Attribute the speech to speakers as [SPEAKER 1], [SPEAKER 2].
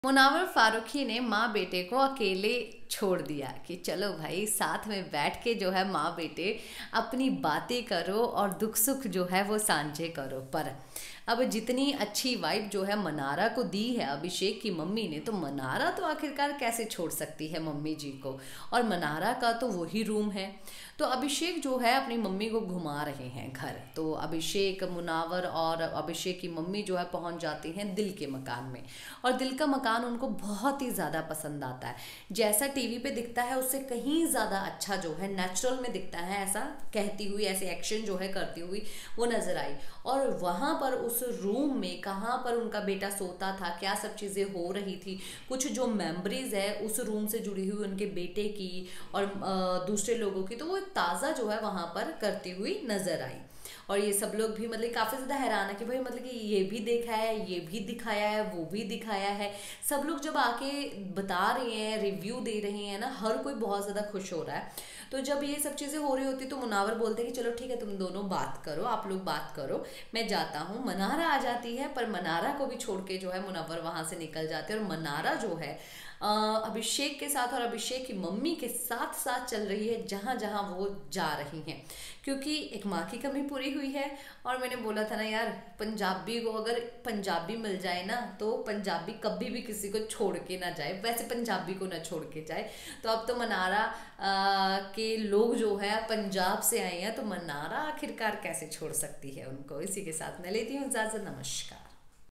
[SPEAKER 1] मुनावर फारूकी ने माँ बेटे को अकेले छोड़ दिया कि चलो भाई साथ में बैठ के जो है माँ बेटे अपनी बातें करो और दुख सुख जो है वो साझे करो। पर अब जितनी अच्छी वाइब जो है मनारा को दी है अभिषेक की मम्मी ने, तो मनारा तो आखिरकार कैसे छोड़ सकती है मम्मी जी को। और मनारा का तो वही रूम है। तो अभिषेक जो है अपनी मम्मी को घुमा रहे हैं घर। तो अभिषेक, मुनावर और अभिषेक की मम्मी जो है पहुंच जाती हैं दिल के मकान में। और दिल का मकान उनको बहुत ही ज़्यादा पसंद आता है। जैसा टीवी पे दिखता है उससे कहीं ज़्यादा अच्छा जो है नेचुरल में दिखता है, ऐसा कहती हुई, ऐसे एक्शन जो है करती हुई वो नज़र आई। और वहाँ पर उस रूम में कहाँ पर उनका बेटा सोता था, क्या सब चीज़ें हो रही थी, कुछ जो मेमोरीज है उस रूम से जुड़ी हुई उनके बेटे की और दूसरे लोगों की, तो वो ताज़ा जो है वहाँ पर करती हुई नज़र आई। और ये सब लोग भी मतलब काफ़ी ज़्यादा हैरान है कि भाई मतलब कि ये भी देखा है, ये भी दिखाया है, वो भी दिखाया है। सब लोग जब आके बता रहे हैं, रिव्यू दे रहे हैं ना, हर कोई बहुत ज़्यादा खुश हो रहा है। तो जब ये सब चीज़ें हो रही होती तो मुनावर बोलते हैं कि चलो ठीक है, तुम दोनों बात करो, आप लोग बात करो, मैं जाता हूँ। मनारा आ जाती है, पर मनारा को भी छोड़ के जो है मुनव्वर वहाँ से निकल जाते हैं। और मनारा जो है अभिषेक के साथ और अभिषेक की मम्मी के साथ साथ चल रही है जहाँ जहाँ वो जा रही हैं, क्योंकि एक माँ की कमी पूरी हुई है। और मैंने बोला था ना यार, पंजाबी को अगर पंजाबी मिल जाए ना तो पंजाबी कभी भी किसी को छोड़ के ना जाए, वैसे पंजाबी को ना छोड़ के जाए। तो अब तो मनारा के लोग जो है पंजाब से आए हैं, तो मनारा आखिरकार कैसे छोड़ सकती है उनको। इसी के साथ मैं लेती हूँ इजाज़त। नमस्कार।